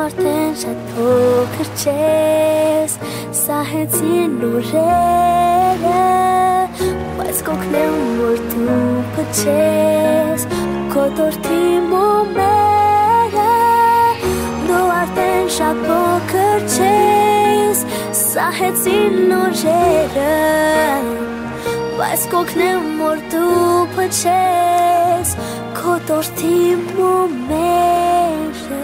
arten shato kërqes Sa hecin urere Pas kokne umur tu përqes Kotor ti mu mere Do arten shato kërqes Sa hecin urere Pas kokne umur tu përqes Kotor ti mu mere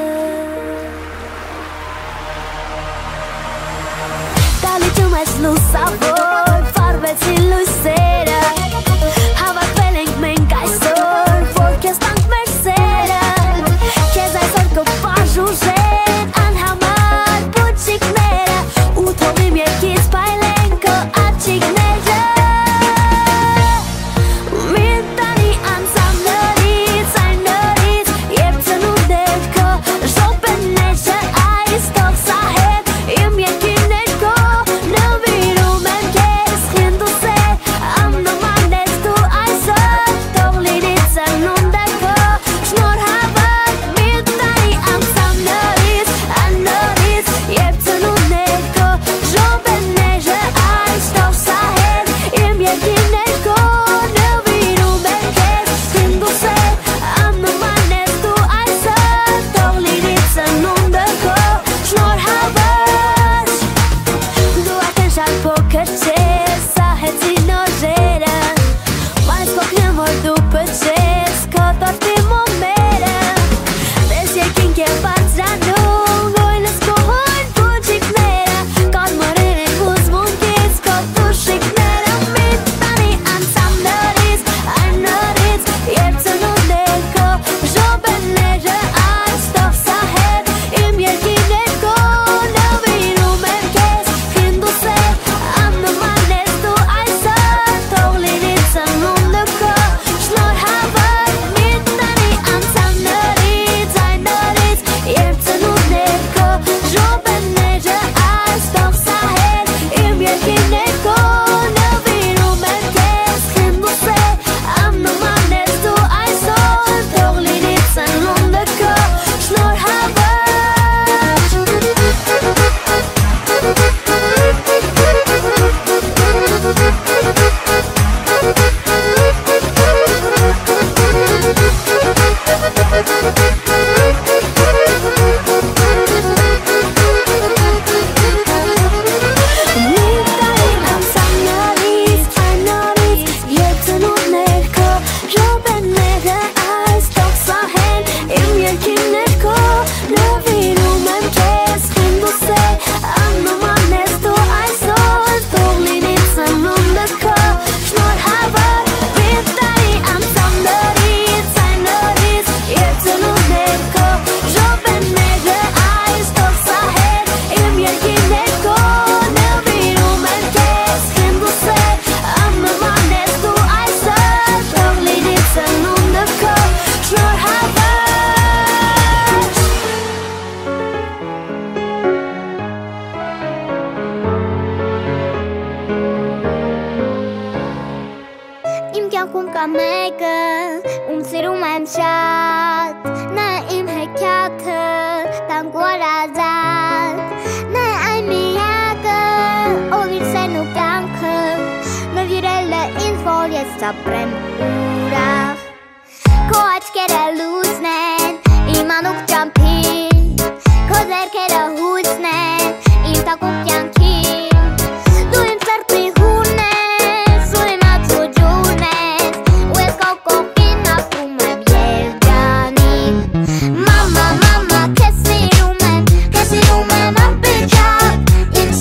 Mais no sabor, farve si lucera Hava kvelling me nga I sor For kjes tank mersera Kjes I sor ko pa zhuzhen An hamar po qik nera U tovi mje kis pa I lenko a qik nera Min tani an sa nërit Jep të nuk det ko Zhopen ne që a I stop sa het Im je kine ko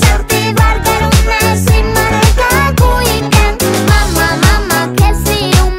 Mamma, mamma, che si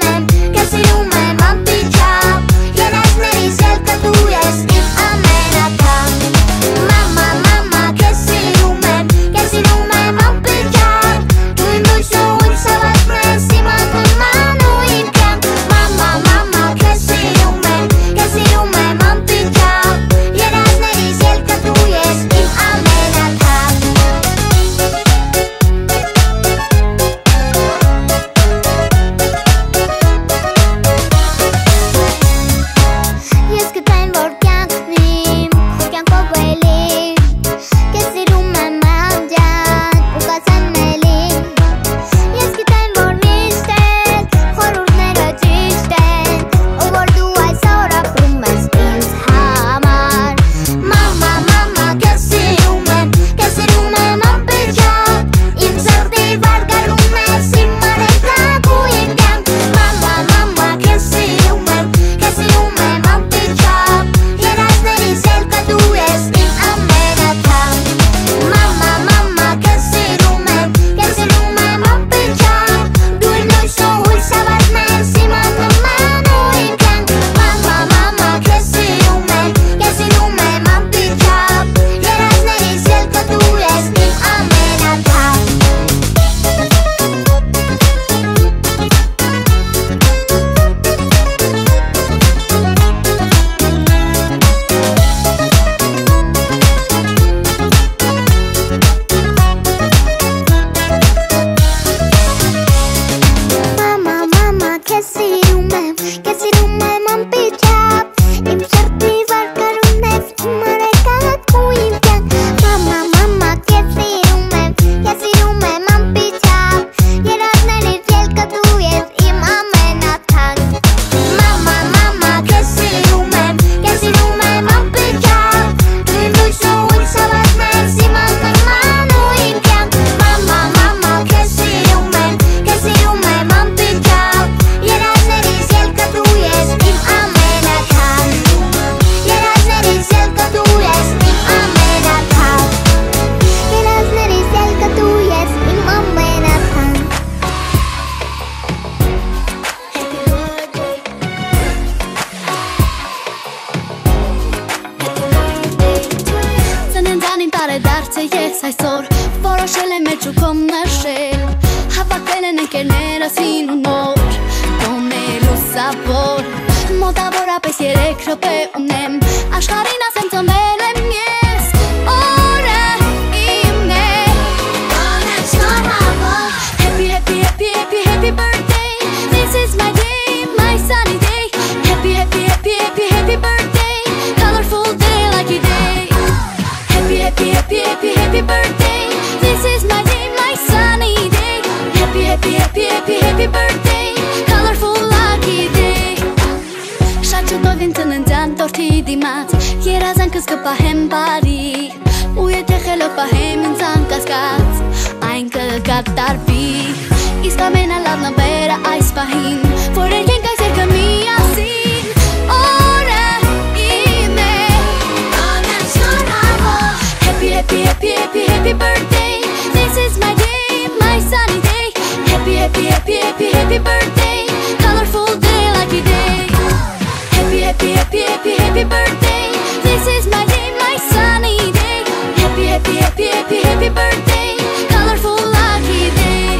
Այսօր որոշել եմ մեջ ու կոմ նշել Հավաքվել են ընկերներ ասին ու նոր Կոնել ու սավոր Մոտավորապես 3 րոպե ունեմ Աշխարհին ասեմ ծնվել եմ ես Օրը իմն է Կոնեմ շնորհավոր Happy, happy, happy, happy, happy birthday This is my day, my sunny day Happy, happy, happy, happy, happy birthday Colorful day, lucky day Happy, happy, happy, happy, happy birthday This is my day, my sunny day Happy, happy, happy, happy, happy birthday Colorful, lucky day Շատ շուտով ինձ ծննդյան տորթի դիմաց Երազանքս կպահեմ բարի Ու եթե խելոք պահեմ ինձ անկասկած Այն կկատարվի Իսկ ամենալավն ամբերը այս պահին Որ երկենք այս երկը միասին Օրը իմ է Կոնեմ շնորհավոր Happy, happy, happy, happy, happy birthday This is my day, my sunny day Happy, happy, happy, happy, happy birthday Colorful day, lucky day Happy, happy, happy, happy, happy birthday This is my day, my sunny day Happy, happy, happy, happy, happy birthday Colorful, lucky day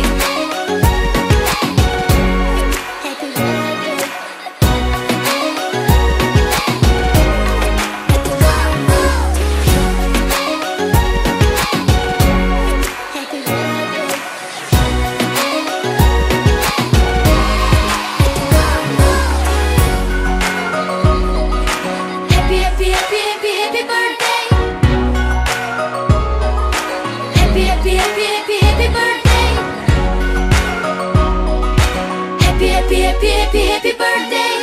Happy birthday Happy Happy, happy, happy, happy birthday Happy, happy, happy, happy, happy birthday Happy, happy, happy, happy, happy birthday